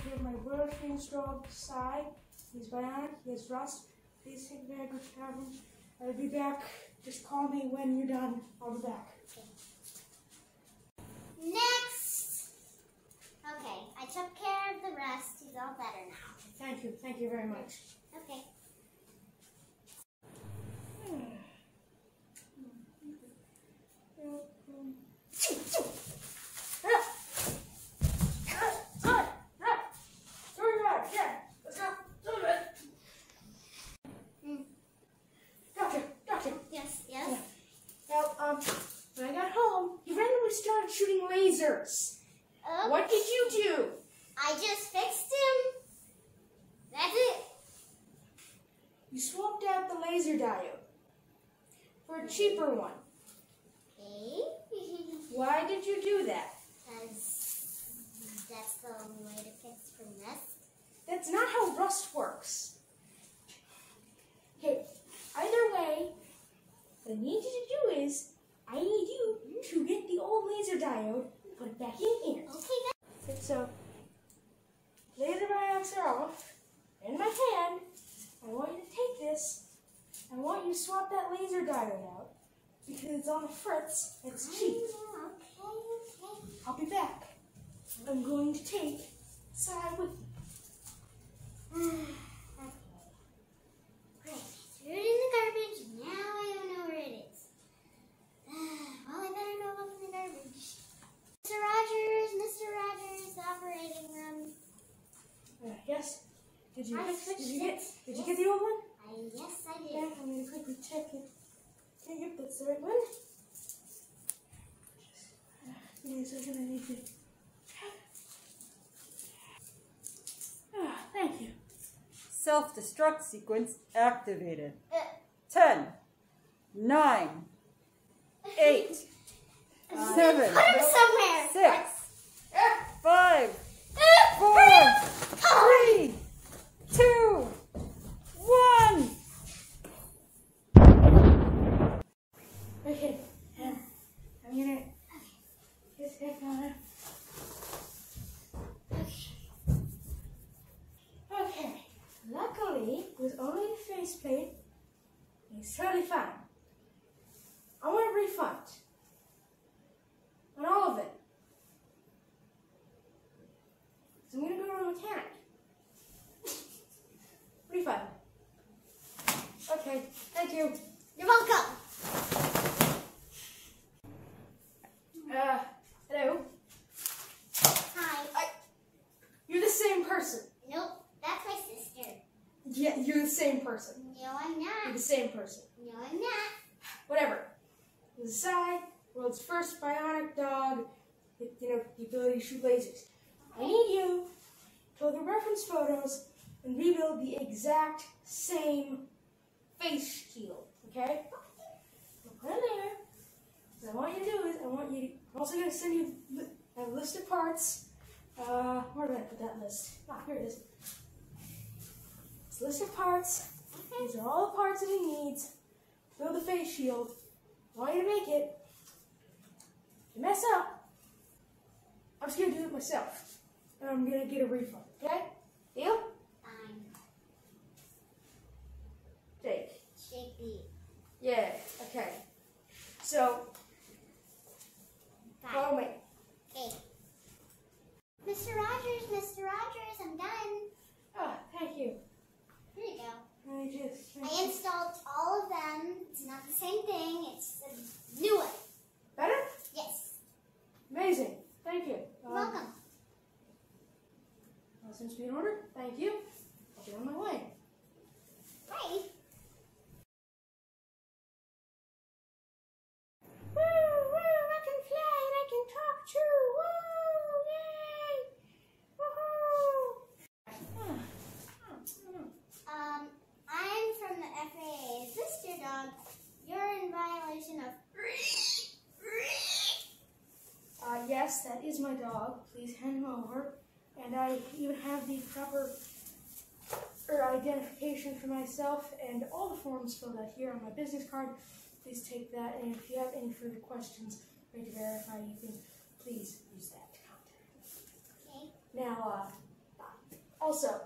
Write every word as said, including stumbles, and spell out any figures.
here my brother installed side. He's bionic, he has rust. Please take very good care of him. I'll be back. Just call me when you're done. I'll be back. Next! Okay, I took care of the rest. He's all better now. Thank you. Thank you very much. Okay. When I got home, you randomly started shooting lasers. Okay. What did you do? I just fixed him. That's it. You swapped out the laser diode for a cheaper one. Okay. Why did you do that? Because that's the only way to fix for rust. That's not how rust works. Okay, either way, what I need you to do is, I need you to get the old laser diode and put it back in here. Okay, then. So, laser diodes are off. In my hand, I want you to take this. I want you to swap that laser diode out because it's on the fritz. It's cheap. Okay, okay. I'll be back. I'm going to take side with me. Okay. Great. Threw it in the garbage. Now I don't know where it is. Well, I better go look in the garbage. Mister Rogers, Mister Rogers, operating room. Uh, yes. Did you? I Did switched you get? it. Did you get the old one? I, yes, I did. Yeah. I'm going to quickly check it. Okay, yep, that's the right one. Give me a second. I need to. Ah, thank you. Self-destruct sequence activated. Uh, Ten, nine, eight, seven, Put him somewhere. six, five, Uh, four, three, two, one. Okay. Um, I'm gonna get back on it. Okay. Luckily, it was only the faceplate. It's totally fine. I want a refund on all of it. So I'm gonna go to a mechanic. Refund. Okay. Thank you. You're welcome. Uh, hello. Hi. I, you're the same person. Nope, that's my sister. Yeah, you're the same person. No, I'm You're not. the same person. No, I'm not. Whatever. Zai, world's first bionic dog, with, you know, the ability to shoot lasers. I need you to look at reference photos and rebuild the exact same face shield, okay? So put it there. What I want you to do is, I want you to, I'm also going to send you a list of parts. Uh, where did I put that list? Ah, here it is. It's a list of parts. These are all the parts that he needs to build the face shield. I want you to make it. If you mess up, I'm just going to do it myself. And I'm going to get a refund, okay? Deal? Fine. Take. Shaky. Yeah, okay. So, Fine. follow me. Okay. Mister Rogers, Mister Rogers, I'm done. Oh, thank you. Here you go. I just... I installed all of them. It's not the same thing. It's a new one. Better? Yes. Amazing. Thank you. You're welcome. Well, seems to be in order. Thank you. I'll be on my way. Bye. Woo, woo, I can fly and I can talk too. Woo, yay. Woohoo. Um, I'm from the F A A. Is this your dog? You're in violation of... Uh, yes, that is my dog. Please hand him over. And I even have the proper er, identification for myself and all the forms filled out here on my business card. Please take that. And if you have any further questions or to verify anything, please use that to contact me. Okay. Now, uh, bye. Also,